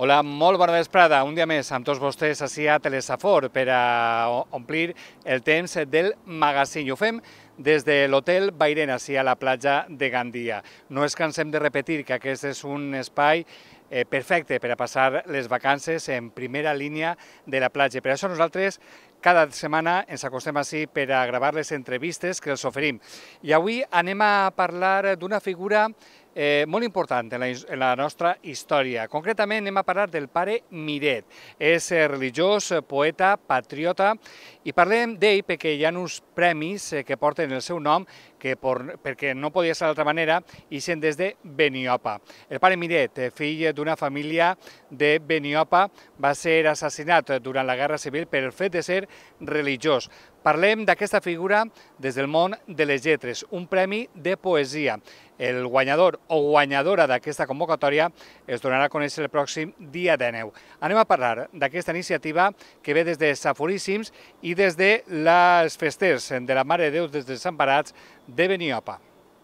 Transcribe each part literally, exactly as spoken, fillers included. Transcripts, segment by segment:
Hola, molt bona vesprada. Un dia més amb tots vostès ací a Telesafor per a omplir el temps del magazín. I ho fem des de l'Hotel Bairén, ací a la platja de Gandia. No ens cansem de repetir que aquest és un espai eh, perfecte per a passar les vacances en primera línia de la platja. Per això nosaltres cada setmana ens acostem ací per a gravar les entrevistes que els oferim. I avui anem a parlar d'una figura Eh, molt important en la, en la nostra història. Concretament anem a parlar del pare Miret. És religiós, poeta, patriota, i parlem d'ell perquè hi ha uns premis que porten el seu nom, que por, perquè no podia ser d'altra manera, i sent des de Beniopa. El pare Miret, fill d'una família de Beniopa, va ser assassinat durant la Guerra Civil per el fet de ser religiós. Parlem d'aquesta figura des del món de les lletres, un premi de poesia. El guanyador o guanyadora d'aquesta convocatòria es donarà a conèixer el pròxim dia dinou. Anem a parlar d'aquesta iniciativa que ve des de Saforíssims i des de les festers de la Mare de Déu dels Desemparats de Beniopa.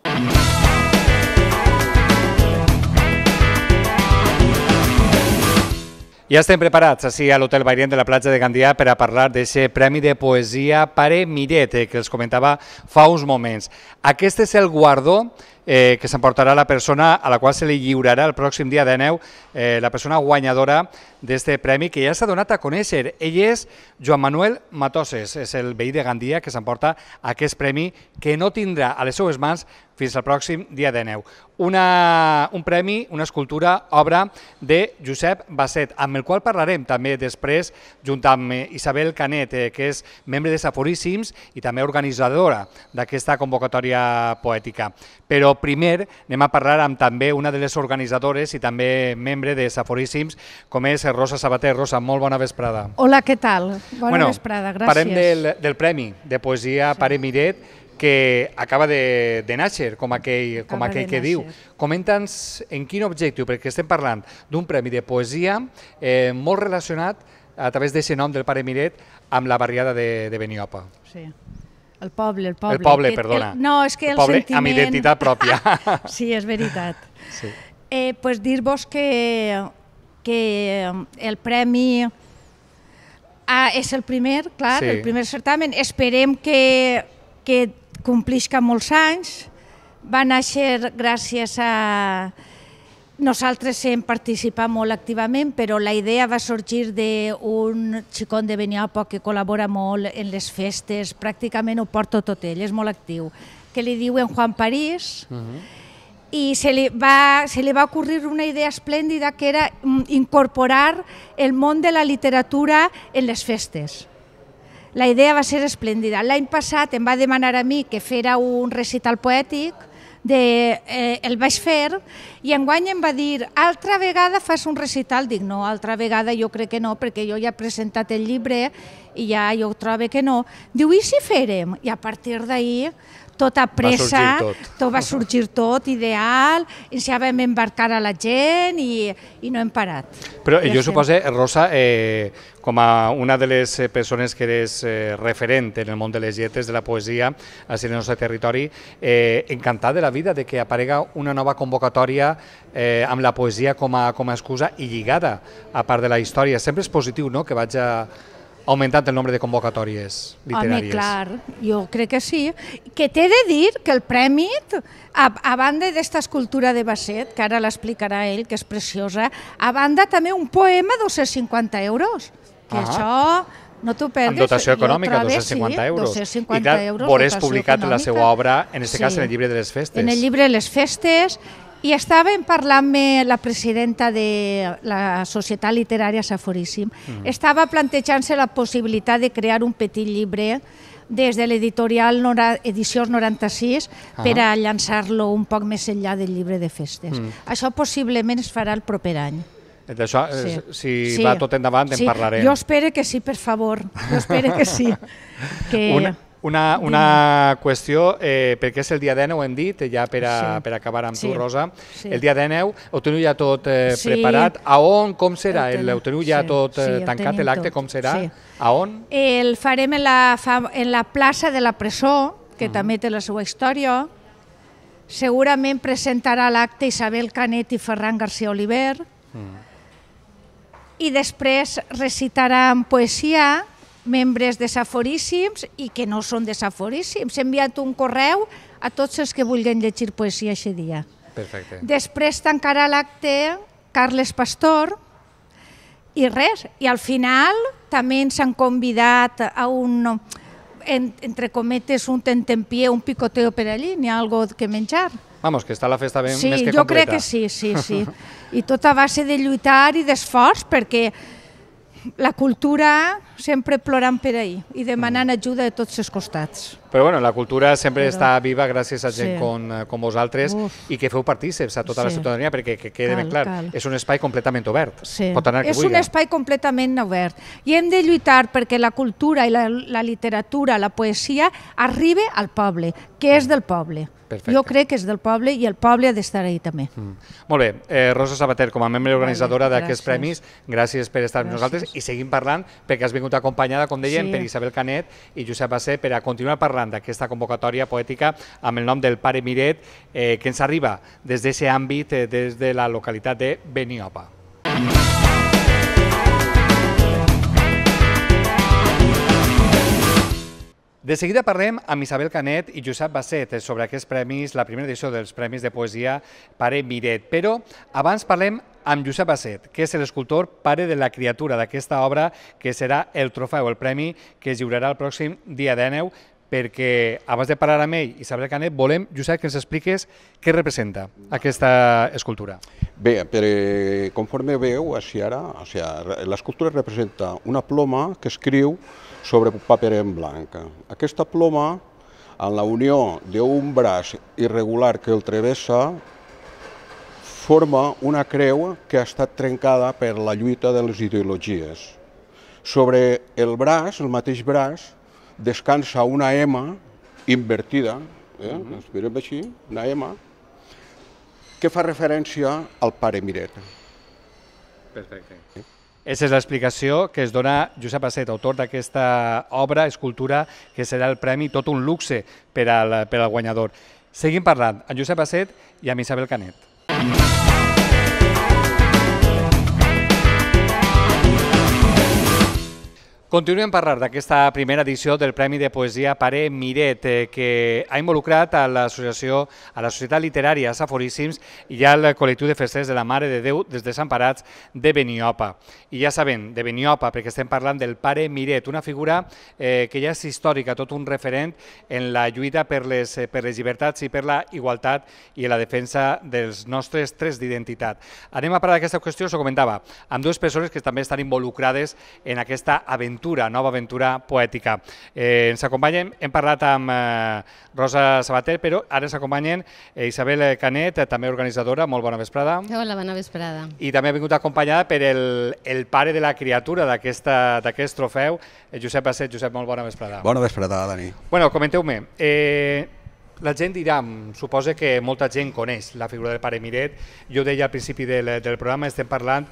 Ja estem preparats ací a l'Hotel Bairén de la platja de Gandia per a parlar d'aquest premi de poesia Pare Miret, que els comentava fa uns moments. Aquest és el guardó eh, que s'emportarà la persona a la qual se li lliurarà el pròxim dia dinou, eh, la persona guanyadora d'aquest premi, que ja s'ha donat a conèixer. Ell és Joan Manuel Matoses, és el veí de Gandia que s'emporta aquest premi, que no tindrà a les seues mans fins al pròxim dia dinou. Una, un premi, una escultura, obra de Josep Basset, amb el qual parlarem també després, junt amb Isabel Canet, eh, que és membre de Saforíssims i també organitzadora d'aquesta convocatòria poètica. Però primer anem a parlar amb també una de les organitzadores i també membre de Saforíssims, com és Rosa Sabater. Rosa, molt bona vesprada. Hola, què tal? Bona bueno, vesprada, gràcies. Parlem del, del premi de poesia sí. Pare Miret, que acaba de, de néixer, com aquell, com aquell que diu. Comenta'ns en quin objectiu, perquè estem parlant d'un premi de poesia eh, molt relacionat a través d'aquest nom del Pare Miret amb la barriada de, de Beniopa. Sí, el poble, el poble. El poble, que, perdona. El, no, és que el, el poble sentiment... amb identitat pròpia. Sí, és veritat. Sí. Eh, pues dir-vos que, que el premi ah, és el primer, clar, sí. El primer certamen. Esperem que, que complisca molts anys. Va néixer gràcies a... Nosaltres hem participat molt activament, però la idea va sorgir d'un xicón de Beniopa que col·labora molt en les festes, pràcticament ho porta tot ell, és molt actiu, que li diuen Juan París, uh-huh. i se li, va, se li va ocurrir una idea esplèndida que era incorporar el món de la literatura en les festes. La idea va ser esplèndida. L'any passat em va demanar a mi que fera un recital poètic, de, eh, el vaig fer, i enguany em va dir, altra vegada fas un recital? Dic, no, altra vegada jo crec que no, perquè jo ja he presentat el llibre i ja jo trobo que no. Diu, i si fèrem? I a partir d'ahir, tota pressa, va tot. tot va sorgir tot, ideal, ens ja vam embarcar a la gent i, i no hem parat. Però ja jo suposo, Rosa, eh, com a una de les persones que eres eh, referent en el món de les lletres, de la poesia, a el nostre territori, eh, encantat de la vida de que aparega una nova convocatòria eh, amb la poesia com a, com a excusa i lligada a part de la història. Sempre és positiu, no?, que vaig a augmentant el nombre de convocatòries literàries. Home, clar, jo crec que sí. Que t'he de dir que el premi, a, a banda d'esta escultura de Basset, que ara l'explicarà ell, que és preciosa, a banda també un poema de dos-cents cinquanta euros, que ah. això no t'ho perdes. Amb dotació econòmica, dos-cents cinquanta euros. dos-cents cinquanta euros. I clar, veuràs publicat la seva obra, en aquest sí. cas en el llibre de les festes. En el llibre de les festes. I estàvem parlant amb la presidenta de la Societat Literària Saforíssim. Mm. Estava plantejant-se la possibilitat de crear un petit llibre des de l'editorial Edicions noranta-sis ah. per a llançar-lo un poc més enllà del llibre de festes. Mm. Això possiblement es farà el proper any. D'això, sí. si sí. va tot endavant, en sí. parlarem. Jo espero que sí, per favor. Jo espero que sí. que... Una... Una, una qüestió, eh, perquè és el dia dinou, hem dit, ja per, a, sí. per acabar amb sí. tu, Rosa. Sí. El dia dinou ho teniu ja tot eh, sí. preparat. A on, com serà? El, el teniu ja sí. tot eh, sí, tancat, l'acte, com serà? Sí. A on? El farem en la, en la plaça de la Presó, que uh-huh. també té la seva història. Segurament presentarà l'acte Isabel Canet i Ferran García Oliver. Uh-huh. i després recitaran poesia membres de Saforíssims i que no són de Saforíssims. He enviat un correu a tots els que vulguin llegir poesia aquest dia. Perfecte. Després tancarà l'acte Carles Pastor i res. I al final també ens han convidat a un, entre cometes, un tentempié, un picoteo per allí, n'hi ha alguna cosa que menjar. Vamos, que està la festa ben, sí, més que completa. Sí, jo crec que sí, sí, sí. I tot a base de lluitar i d'esforç, perquè la cultura sempre plorant per ahí i demanant ajuda de tots els costats. Però bueno, la cultura sempre Però... està viva gràcies a gent sí. com, com vosaltres. Uf. I que feu partícips a tota sí. la ciutadania, perquè que quede ben clar, cal. És un espai completament obert. Sí. Pot anar qui és vulgui. un espai completament obert. I hem de lluitar perquè la cultura i la, la literatura, la poesia, arribi al poble, que és del poble. Perfecte. Jo crec que és del poble i el poble ha d'estar ahí també. Mm. Molt bé. Eh, Rosa Sabater, com a membre organitzadora vale, d'aquests premis, gràcies per estar amb nosaltres i seguim parlant perquè has vingut acompanyada, com dèiem, sí. per Isabel Canet i Josep Basset per a continuar parlant d'aquesta convocatòria poètica amb el nom del Pare Miret eh, que ens arriba des d'aquest àmbit, eh, des de la localitat de Beniopa. De seguida parlem amb Isabel Canet i Josep Basset sobre aquests premis, la primera edició dels Premis de Poesia Pare Miret. Però abans parlem amb Josep Basset, que és l'escultor pare de la criatura d'aquesta obra, que serà el trofeu, el premi que es lliurarà el pròxim dia dinou, perquè abans de parlar amb ell, Isabel Canet, volem, Josep, que ens expliques què representa aquesta escultura. Bé, per, conforme veu, així ara, o sigui, l'escultura representa una ploma que escriu sobre paper en blanc. Aquesta ploma, en la unió d'un braç irregular que el travessa, forma una creu que ha estat trencada per la lluita de les ideologies. Sobre el braç, el mateix braç, descansa una M invertida, eh? uh-huh. es veurem així, una M, que fa referència al Pare Miret. Perfecte. Sí. Aquesta és l'explicació que es dona Josep Basset, autor d'aquesta obra, escultura, que serà el premi, tot un luxe per al, per al guanyador. Seguim parlant amb Josep Basset i amb Isabel Canet. Continuem a parlar d'aquesta primera edició del Premi de Poesia Pare Miret, que ha involucrat a l'associació, a la Societat Literària Saforíssims i al col·lectiu de festers de la Mare de Déu dels Desemparats de Beniopa. I ja saben, de Beniopa, perquè estem parlant del Pare Miret, una figura eh, que ja és històrica, tot un referent en la lluita per les, per les llibertats i per la igualtat i la defensa dels nostres trets d'identitat. Anem a parlar d'aquesta qüestió, us ho comentava, amb dues persones que també estan involucrades en aquesta aventura, nova aventura poètica. Eh, ens acompanyen, hem parlat amb eh, Rosa Sabater, però ara ens acompanyen eh, Isabel Canet, també organitzadora, molt bona vesprada. Hola, bona vesprada. I també ha vingut acompanyada per el, el pare de la criatura d'aquest trofeu, eh, Josep Basset. Josep, molt bona vesprada. Bona vesprada, Dani. Bueno, comenteu-me, eh, la gent dirà, suposa que molta gent coneix la figura del Pare Miret. Jo deia al principi del, del programa, estem parlant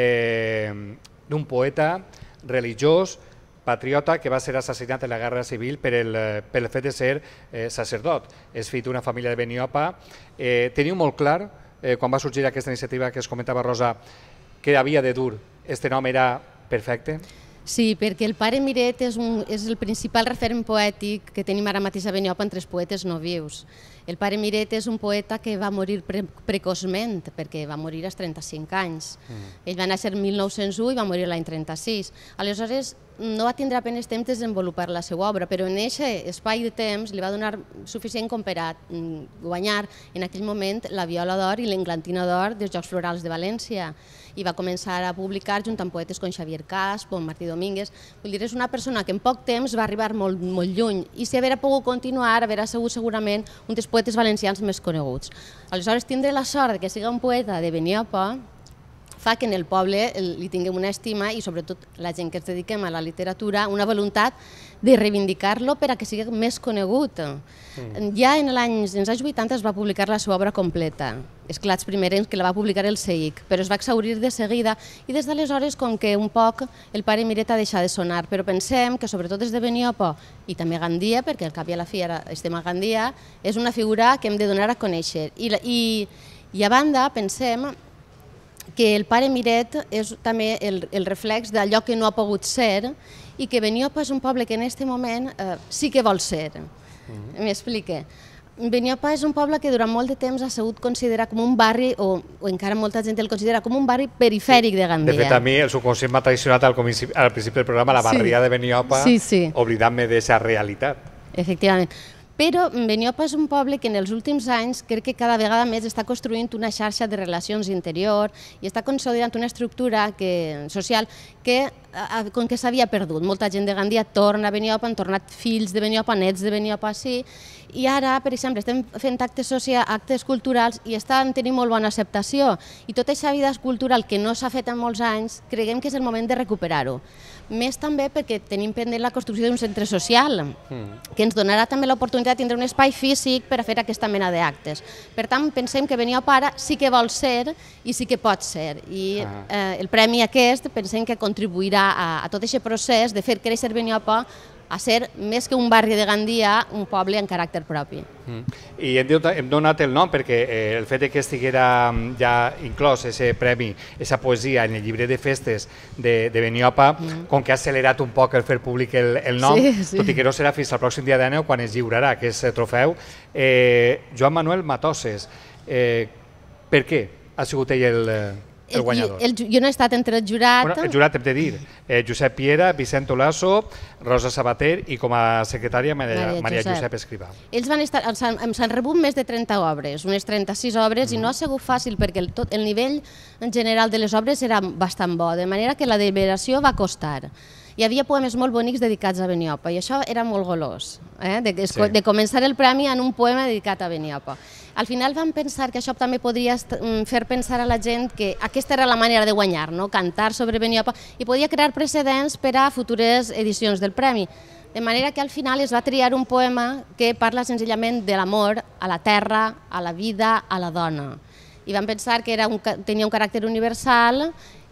eh, d'un poeta religiós, patriota, que va ser assassinat en la Guerra Civil per el, per el fet de ser eh, sacerdot. És fill d'una família de Beniopa. Eh, teniu molt clar, eh, quan va sorgir aquesta iniciativa que es comentava Rosa, que havia de dur, este nom era perfecte? Sí, perquè el Pare Miret és, un, és el principal referent poètic que tenim ara mateix a Beniopa entre els poetes no vius. El Pare Miret és un poeta que va morir pre precoçment, perquè va morir als trenta-cinc anys. Mm. Ell va néixer en mil nou-cents u i va morir l'any trenta-sis. Aleshores, no va tindre apenas temps de desenvolupar la seva obra, però en aquest espai de temps li va donar suficient com per a guanyar en aquell moment la Viola d'Or i l'Englantina d'Or dels Jocs Florals de València. I va començar a publicar junt amb poetes com Xavier Casp o Martí Domínguez. Vull dir, és una persona que en poc temps va arribar molt, molt lluny i si haguera pogut continuar, haguera sigut segurament un dels poetes valencians més coneguts. Aleshores, tindre la sort que sigui un poeta de Beniopa fa que en el poble li tinguem una estima i sobretot la gent que ens dediquem a la literatura una voluntat de reivindicar-lo per a que sigui més conegut. Mm. Ja en els anys vuitanta es va publicar la seva obra completa, Esclats primerencs, que la va publicar el C I C, però es va exhaurir de seguida i des d'aleshores com que un poc el Pare Miret ha deixat de sonar, però pensem que sobretot des de Beniopa i també Gandia, perquè al cap i a la fi ara estem a Gandia, és una figura que hem de donar a conèixer. I, i, i a banda pensem que el pare Miret és també el, el reflex d'allò que no ha pogut ser i que Beniopa és un poble que en aquest moment eh, sí que vol ser. Mm-hmm. M'explique. Beniopa és un poble que durant molt de temps ha sigut considerat com un barri, o, o encara molta gent el considera com un barri perifèric de Gandia. De fet, a mi el subconscient m'ha traicionat al, al principi del programa la barria sí. de Beniopa, sí, sí. oblidant-me d'aquesta realitat. Efectivament. Però Beniopa és un poble que en els últims anys crec que cada vegada més està construint una xarxa de relacions interior i està consolidant una estructura que, social que, com que s'havia perdut. Molta gent de Gandia torna a Beniopa, han tornat fills de Beniopa, nets de Beniopa, sí, i ara, per exemple, estem fent actes socials, actes culturals i estan tenint molt bona acceptació. I tota aquesta vida cultural que no s'ha fet en molts anys, creguem que és el moment de recuperar-ho. Més també perquè tenim pendent la construcció d'un centre social, que ens donarà també l'oportunitat de tindre un espai físic per a fer aquesta mena d'actes. Per tant, pensem que Beniopa ara sí que vol ser i sí que pot ser. I eh, el premi aquest pensem que contribuirà a, a tot aquest procés de fer créixer Beniopa a ser, més que un barri de Gandia, un poble en caràcter propi. Mm. I hem, hem donat el nom perquè eh, el fet que estiguera ja inclòs aquest premi, aquesta poesia en el llibre de festes de, de Beniopa, mm. com que ha accelerat un poc el fer públic el, el nom, sí, sí. tot i que no serà fins al pròxim dia de neu quan es lliurarà aquest trofeu. Eh, Joan Manuel Matoses, eh, per què ha sigut ell el... el guanyador. El, el, jo no he estat entre el jurat... Bueno, el jurat hem de dir, eh, Josep Piera, Vicent Olaso, Rosa Sabater i com a secretària Maria, Maria Josep. Josep Escrivà. Ells van estar, s'han rebut més de trenta obres, unes trenta-sis obres, mm. i no ha sigut fàcil perquè el, tot, el nivell en general de les obres era bastant bo, de manera que la deliberació va costar. Hi havia poemes molt bonics dedicats a Beniopa i això era molt golós, eh? de, de, sí. de començar el premi en un poema dedicat a Beniopa. Al final vam pensar que això també podria fer pensar a la gent que aquesta era la manera de guanyar, no? Cantar sobre Beniopa, i podia crear precedents per a futures edicions del premi. De manera que al final es va triar un poema que parla senzillament de l'amor a la terra, a la vida, a la dona. I vam pensar que era un, tenia un caràcter universal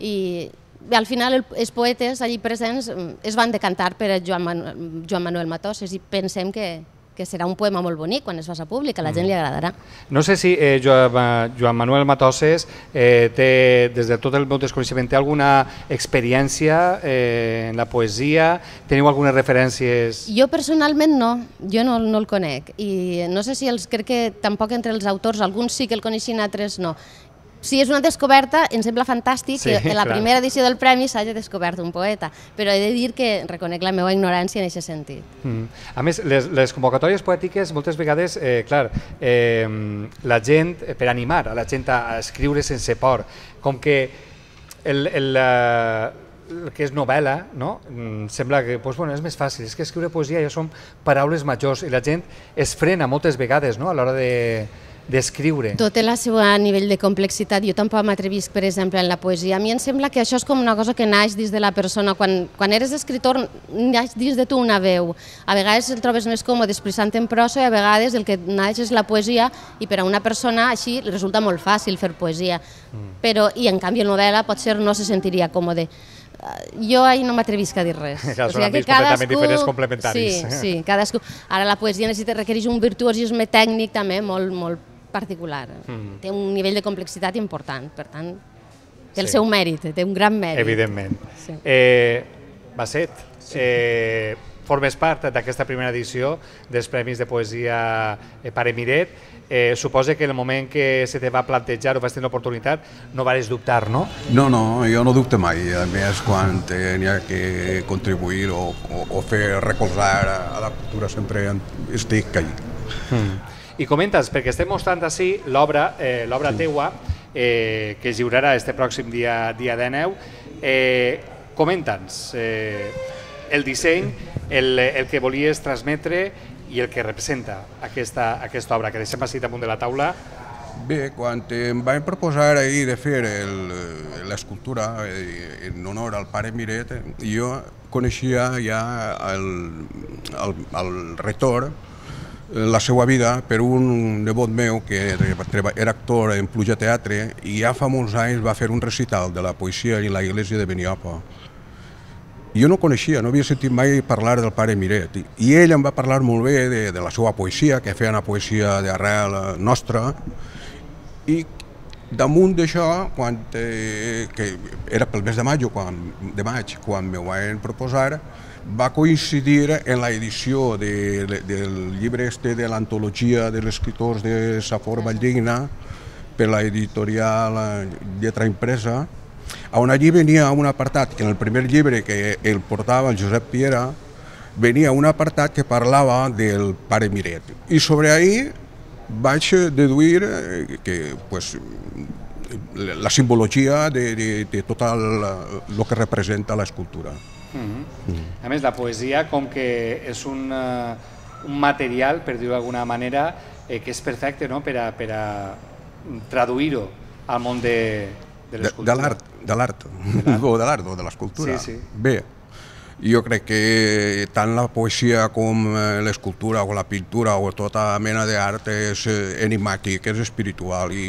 i al final els poetes allí presents es van decantar per Joan Manuel, Joan Manuel Matoses i pensem que, que serà un poema molt bonic quan es faci públic, a la gent li agradarà. No sé si eh, Joan, Joan Manuel Matoses eh, té, des de tot el meu desconeixement, té alguna experiència eh, en la poesia? Teniu algunes referències? Jo personalment no, jo no, no el conec i no sé si els, crec que tampoc entre els autors, alguns sí que el coneixen, altres no. Si és una descoberta, em sembla fantàstic sí, que en la clar. primera edició del premi s'hagi descobert un poeta, però he de dir que reconec la meva ignorància en aquest sentit. Mm. A més, les, les convocatòries poètiques moltes vegades, eh, clar, eh, la gent, per animar a la gent a escriure sense por, com que el, el, el que és novel·la, no? Sembla que pues, bueno, és més fàcil, és que escriure poesia ja són paraules majors i la gent es frena moltes vegades, no? A l'hora de d'escriure. Tot té el seu nivell de complexitat. Jo tampoc m'atrevisc, per exemple, en la poesia. A mi em sembla que això és com una cosa que naix dins de la persona. Quan, quan eres escritor, naix dins de tu una veu. A vegades el trobes més còmode expressant en prosa i a vegades el que naix és la poesia i per a una persona així resulta molt fàcil fer poesia. Mm. Però, i en canvi el novel·la potser no se sentiria còmode. Jo ahir no m'atrevisc a dir res. Ja, són àmbits completament diferents, complementaris. Sí, sí, cadascú. Ara la poesia necessita, requereix un virtuosisme tècnic també molt, molt particular. Mm. Té un nivell de complexitat important, per tant, té el sí. seu mèrit, té un gran mèrit. Evidentment. Sí. Eh, Basset, sí. eh, formes part d'aquesta primera edició dels Premis de Poesia Pare Miret. Eh, suposa que en el moment que se te va plantejar o vas tenir l'oportunitat no vas dubtar, no? No, no, jo no dubte mai. A més, quan tenia que contribuir o, o, o fer recolzar a la cultura sempre estic allà. Mm. I comentes, perquè estem mostrant així l'obra eh, l'obra sí. teua, eh, que es lliurarà este pròxim dia, dia de neu. Eh, Comenta'ns eh, el disseny, el, el que volies transmetre i el que representa aquesta, aquesta obra, que deixem així damunt de la taula. Bé, quan em van proposar ahir de fer l'escultura en honor al Pare Miret, jo coneixia ja el, el, el retor, la seva vida, per un nebot meu que era actor en Pluja Teatre i ja fa molts anys va fer un recital de la poesia en la iglesia de Beniopa. Jo no coneixia, no havia sentit mai parlar del Pare Miret i ell em va parlar molt bé de, de la seva poesia, que feia una poesia d'arrel nostra, i damunt d'això, quan, eh, que era pel mes de maig, quan, de maig, quan m'ho van proposar, va coincidir en l'edició de, de, del llibre este de l'antologia dels escriptors de Safor Valldigna per l'editorial Lletra Impresa, on allí venia un apartat, que en el primer llibre que el portava el Josep Piera, venia un apartat que parlava del pare Miret. I sobre ahí vaig deduir que pues, la simbologia de, de, de tot el, el que representa l'escultura. Mm-hmm. Mm. A més, la poesia, com que és un, uh, un material, per dir-ho d'alguna manera, eh, que és perfecte, no?, per a, per a traduir-ho al món de, de l'escultura. De l'art, de l'art, o de l'art, o de l'escultura. Sí, sí. Bé, jo crec que tant la poesia com l'escultura o la pintura o tota mena d'art és enigmàtic, és espiritual i,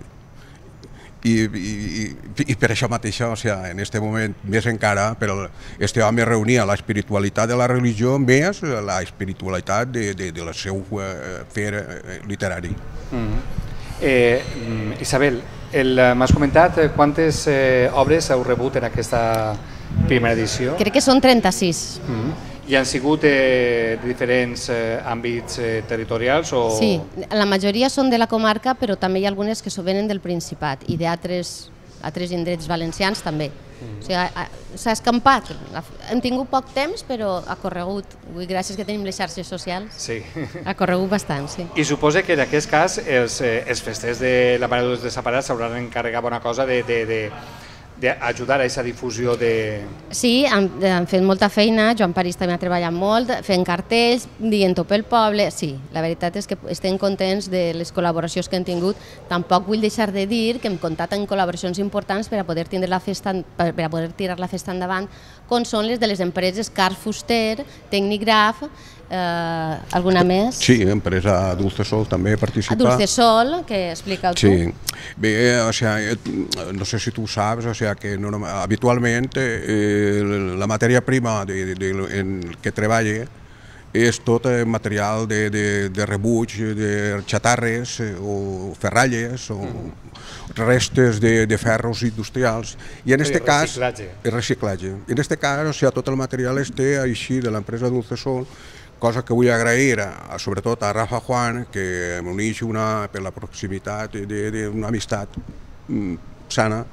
i, i, i per això mateixa, o sigui, en aquest moment més encara, però este home reunia la espiritualitat de la religió més la espiritualitat de, de, de la seu fer literari. Mm-hmm. Eh, Isabel, m'has comentat quantes eh, obres heu rebut en aquesta primera edició? Crec que són trenta-sis. Mm-hmm. I han sigut eh, de diferents eh, àmbits eh, territorials? O... Sí, la majoria són de la comarca, però també hi ha algunes que venen del Principat i d'altres altres indrets valencians també. Mm. O sigui, s'ha escampat. Hem tingut poc temps, però ha corregut. Avui, gràcies que tenim les xarxes socials, sí. Ha corregut bastant, sí. I suposa que en aquest cas els, eh, els festers de la Mare dels Desemparats s'hauran encarregat bona cosa de... de, de d'ajudar a aquesta difusió de... Sí, han, han fet molta feina, Joan París també ha treballat molt, fent cartells, dient-ho pel poble, sí, la veritat és que estem contents de les col·laboracions que hem tingut. Tampoc vull deixar de dir que hem comptat en col·laboracions importants per a poder tindre la festa, per a poder tirar la festa endavant, com són les de les empreses Carl Fuster, Tecnigraf, eh, alguna més? Sí, empresa Dulce Sol també participa. Dulce Sol, que explica-ho tu. Sí, bé, o sigui, no sé si tu saps, o sigui, que no, habitualment eh, la matèria prima de, de, de, en què treballa és tot material de, de, de rebuig, de xatarres eh, o ferralles o restes de, de ferros industrials. I en aquest cas... Reciclatge. El reciclatge. En aquest cas, o sigui, tot el material este així de l'empresa Dulce Sol, cosa que vull agrair a, sobretot a Rafa Juan, que m'uneix una, per la proximitat d'una amistat mm, sana,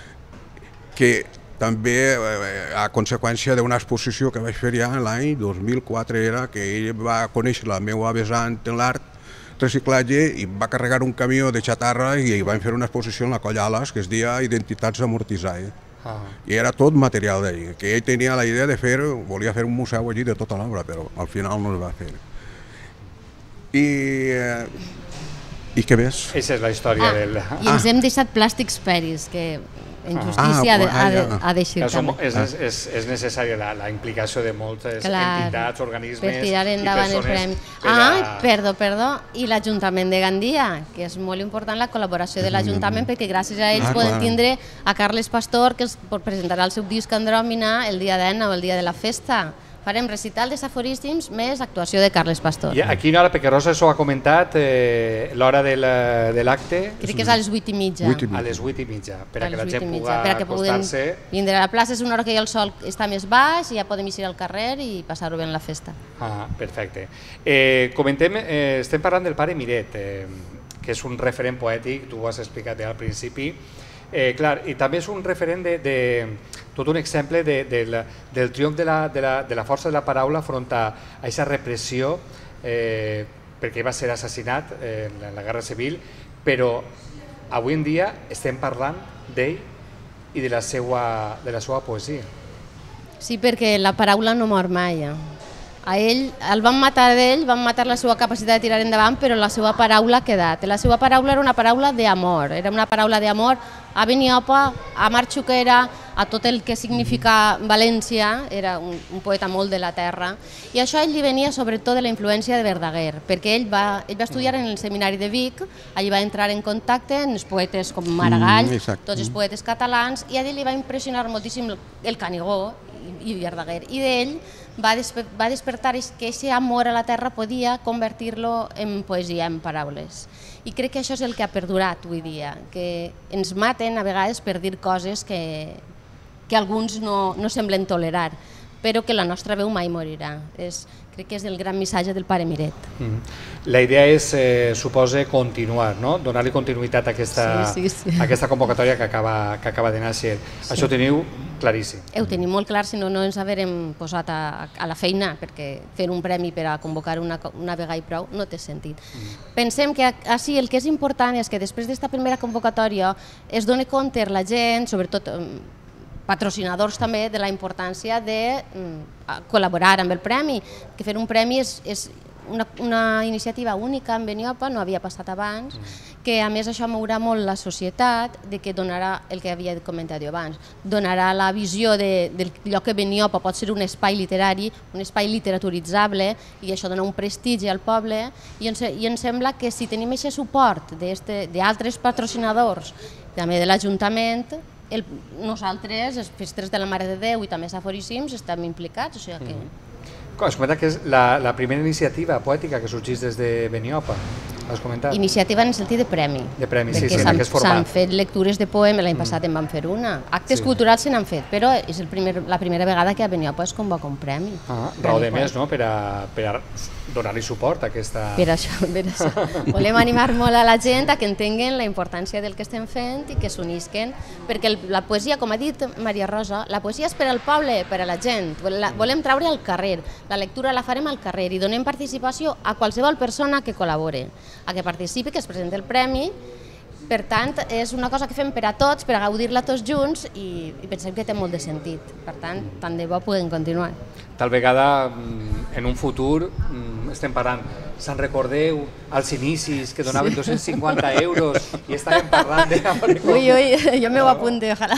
que també a conseqüència d'una exposició que vaig fer ja l'any dos mil quatre era que ell va conèixer la meva vessant en l'art reciclatge i va carregar un camió de xatarra i van fer una exposició en la Colla Ales que es deia Identitats Amortitzades. Ah. I era tot material d'ell, que ell tenia la idea de fer, volia fer un museu allí de tota l'obra, però al final no es va fer. I... I què més? Aquesta és la història ah, del... I ens ah. hem deixat plàstics peris, que en justícia ah, ha, de, ha, ha d'eixir també. És, és, és necessària la, la implicació de moltes Clar, entitats, organismes per tirar endavant i el premi. Per a... Ah, perdó, perdó. I l'Ajuntament de Gandia, que és molt important la col·laboració de l'Ajuntament, perquè gràcies a ells ah, poden tindre a Carles Pastor, que es presentarà el seu disc Andròmina el dia deu o el dia de la festa. Farem recital de saforíssims més actuació de Carles Pastor. I a quina hora, perquè Rosa s'ho ha comentat, eh, l'hora de l'acte? Crec que és a les vuit i mitja. A les vuit i mitja, per a que la gent pugui acostar-se. Vindre a la plaça, és una hora que el sol està més baix i ja podem eixir al carrer i passar-ho bé en la festa. Ah, perfecte. Eh, comentem, eh, estem parlant del pare Miret, eh, que és un referent poètic, tu ho has explicat al principi. Eh, clar, i també és un referent de, de tot un exemple de, de, de, del triomf de la, de, la, de la força de la paraula front a aquesta repressió, eh, perquè va ser assassinat eh, en la Guerra Civil, però avui en dia estem parlant d'ell i de la seva, de la seva poesia. Sí, perquè la paraula no mor mai. A ell, el van matar d'ell, van matar la seva capacitat de tirar endavant, però la seva paraula ha quedat. La seva paraula era una paraula d'amor, era una paraula d'amor a Beniopa, a Mar Xuquera, a tot el que significa València, era un, un poeta molt de la terra, i això a ell li venia sobretot de la influència de Verdaguer, perquè ell va, ell va estudiar en el seminari de Vic, allí va entrar en contacte amb els poetes com Maragall, mm, tots els poetes catalans, i a ell li va impressionar moltíssim el Canigó i Verdaguer, i d'ell va, desper va despertar que aquest amor a la terra podia convertir-lo en poesia, en paraules. I crec que això és el que ha perdurat avui dia, que ens maten a vegades per dir coses que, que alguns no, no semblen tolerar, però que la nostra veu mai morirà. És, crec que és el gran missatge del pare Miret. Mm. La idea és, eh, suposa, continuar, no? Donar-li continuïtat a aquesta, sí, sí, sí. a aquesta convocatòria que acaba, que acaba de néixer. Sí. Això ho teniu claríssim. Ho tenim molt clar, si no, no ens haurem posat a, a la feina, perquè fer un premi per a convocar una, una vegada i prou no té sentit. Mm. Pensem que així el que és important és que després d'esta primera convocatòria es doni compte la gent, sobretot patrocinadors també, de la importància de mm, col·laborar amb el premi, que fer un premi és, és una, una iniciativa única en Beniopa, no havia passat abans, que a més això mourà molt la societat, de que donarà, el que havia comentat jo abans, donarà la visió de, del lloc que Beniopa pot ser un espai literari, un espai literaturitzable, i això dona un prestigi al poble, i ens, i ens sembla que si tenim aquest suport d'altres patrocinadors, també de l'Ajuntament, El, nosaltres, els festres de la Mare de Déu i també els aforíssims, estem implicats. O sigui que... mm. Es comenta que és la, la primera iniciativa poètica que sorgís des de Beniopa. Has comentat? Iniciativa en el sentit de premi. De premi, sí, sí, en aquest format. S'han fet lectures de poema, l'any passat mm. en van fer una. Actes sí. culturals se n'han fet, però és el primer, la primera vegada que a Beniopa es convoca un premi. Ah, raó de més, no?, per a, per a donar-li suport a aquesta... Per això, per això. Volem animar molt a la gent a que entenguen la importància del que estem fent i que s'unisquen, perquè el, la poesia, com ha dit Maria Rosa, la poesia és per al poble, per a la gent. La, volem treure al carrer, la lectura la farem al carrer i donem participació a qualsevol persona que col·labore, a que participi, que es presenti el premi. Per tant, és una cosa que fem per a tots, per a gaudir-la tots junts, i, i pensem que té molt de sentit. Per tant, tant de bo podem continuar. Tal vegada, en un futur, estem parlant, se'n recordeu als inicis que donaven sí. dos-cents cinquanta euros i estàvem parlant de... Ui, ui, jo m'ho apunte, ojalà.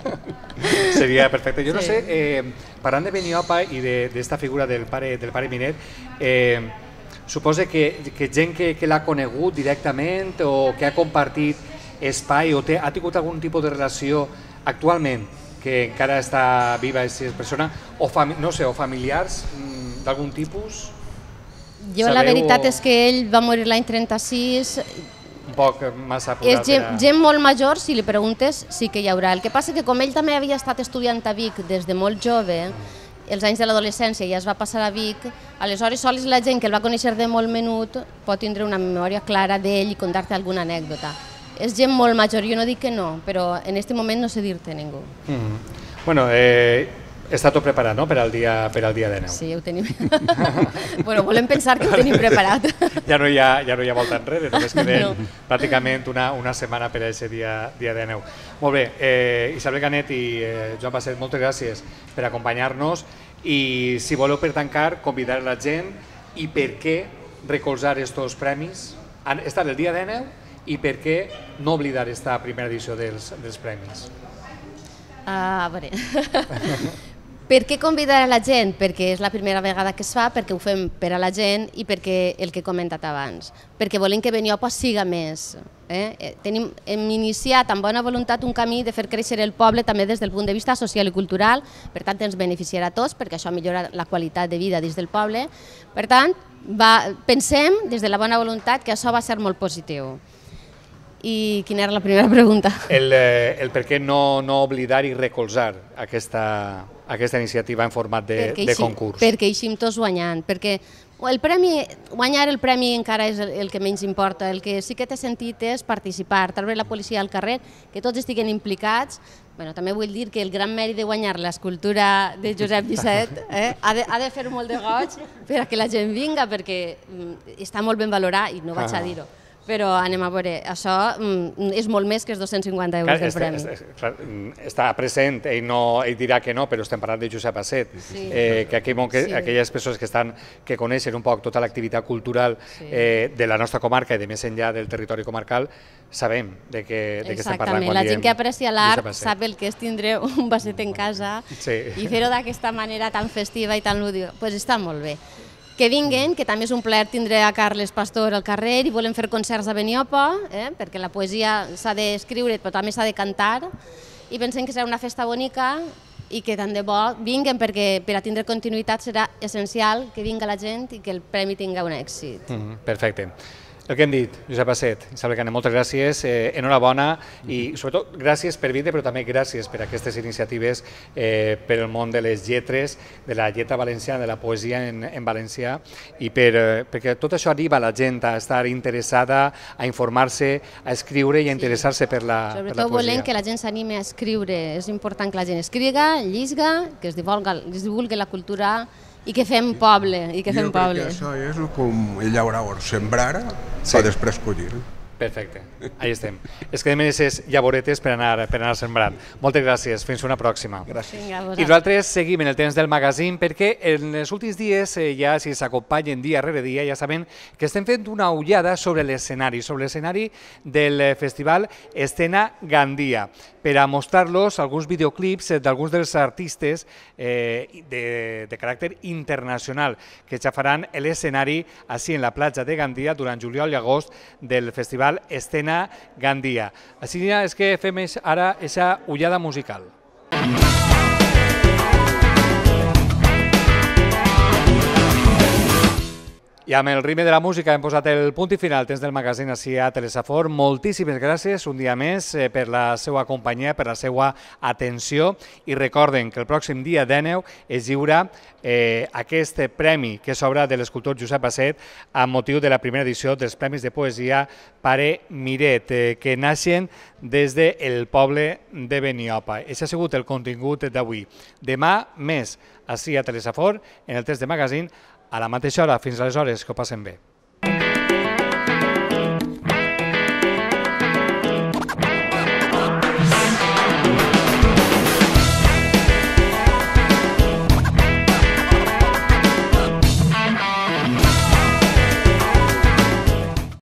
Seria perfecte. Jo no sé, eh, parlant de Beniopa i d'esta figura del pare, del pare Miret, eh, suposa que, que gent que, que l'ha conegut directament o que ha compartit espai o té, ha tingut algun tipus de relació actualment que encara està viva aquesta persona o, fami no sé, o familiars d'algun tipus? Jo la veritat és que ell va morir l'any trenta-sis. Un poc massa apurat. És gent, gent molt major, si li preguntes, sí que hi haurà. El que passa és que com ell també havia estat estudiant a Vic des de molt jove, els anys de l'adolescència ja es va passar a Vic, aleshores sols la gent que el va conèixer de molt menut pot tindre una memòria clara d'ell i contar-te alguna anècdota. És gent molt major, jo no dic que no, però en aquest moment no sé dir-te a ningú. Mm. Bueno, eh, està tot preparat, no?, per al dia, per al dia de neu. Sí, ho tenim. Bueno, volem pensar que ho tenim preparat. Ja no hi ha, ja no hi ha volta enrere, només queda no. pràcticament una, una setmana per a aquest dia, dia de neu. Molt bé, eh, Isabel Canet i eh, Joan Basset, moltes gràcies per acompanyar-nos i si voleu per tancar, convidar la gent i per què recolzar aquests premis. Han estat el dia de neu i per què no oblidar aquesta primera edició dels, dels premis. A veure... Per què convidar a la gent? Perquè és la primera vegada que es fa, perquè ho fem per a la gent i perquè el que he comentat abans, perquè volem que Beniopa siga més. Eh? Tenim, hem iniciat amb bona voluntat un camí de fer créixer el poble també des del punt de vista social i cultural, per tant ens beneficiarà a tots perquè això millora la qualitat de vida dins del poble. Per tant, va, pensem des de la bona voluntat que això va ser molt positiu. I quina era la primera pregunta? El, eh, el per què no, no oblidar i recolzar aquesta, aquesta iniciativa en format de, de concurs. Perquè eixim tots guanyant, perquè el premi, guanyar el premi encara és el, el que menys importa, el que sí que té sentit és participar, treure la policia al carrer, que tots estiguen implicats. Bueno, també vull dir que el gran mèrit de guanyar l'escultura de Josep Disset eh, ha, de, ha de fer molt de goig per a que la gent vinga, perquè està molt ben valorat i no vaig a dir-ho. Però anem a veure, això és molt més que els dos-cents cinquanta euros del premi. Està present, ell, no, ell dirà que no, però estem parlant de Josep Basset, sí. eh, que, aquell, que sí. aquelles persones que, estan, que coneixen un poc tota l'activitat cultural sí. eh, de la nostra comarca i de més enllà del territori comarcal, sabem de què, de què estem parlant. Exactament, la gent que aprecia l'art sap el que és tindre un Basset en casa sí. i fer-ho d'aquesta manera tan festiva i tan lúdica, doncs està molt bé. Que vinguin, que també és un plaer tindre a Carles Pastor al carrer i volem fer concerts a Beniopa, eh, perquè la poesia s'ha d'escriure però també s'ha de cantar i pensem que serà una festa bonica i que tant de bo vinguen, perquè per a tindre continuïtat serà essencial que vinga la gent i que el premi tinga un èxit. Perfecte. El que hem dit, Josep Basset, Isabel Canet, moltes gràcies, enhorabona i sobretot gràcies per vindre, però també gràcies per aquestes iniciatives per el món de les lletres, de la lletra valenciana, de la poesia en valencià, i perquè tot això arriba a la gent a estar interessada, a informar-se, a escriure i a interessar-se per la poesia. Sobretot volem que la gent s'anime a escriure, és important que la gent escriga, llisga, que es divulgui la cultura i que fem poble, i que fem poble. Jo crec que això és com llaurar o sembrar per després collir. Perfecte, ahí estem. Es quedem aquestes llavoretes per anar sembrant. Moltes gràcies, fins una pròxima. Gràcies. I nosaltres seguim en el temps del magazín perquè en els últims dies, ja si s'acompanyen dia rere dia, ja saben que estem fent una ullada sobre l'escenari, sobre l'escenari del festival Escena Gandia, per a mostrar-los alguns videoclips d'alguns dels artistes de caràcter internacional que ja faran l'escenari així en la platja de Gandia durant juliol i agost del festival Escena Gandia. Així és que fem ara aquesta ullada musical. I amb el ritme de la música hem posat el punt i final temps del magazín així a Telesafor. Moltíssimes gràcies un dia més per la seva companyia, per la seva atenció, i recorden que el pròxim dia dinou es lliura aquest premi que s'obre de l'escultor Josep Basset amb motiu de la primera edició dels Premis de Poesia Pare Miret, que naixen des del poble de Beniopa. Això ha sigut el contingut d'avui. Demà més així a Telesafor, en el temps de magazín, a la mateixa hora. Fins aleshores, que ho passen bé.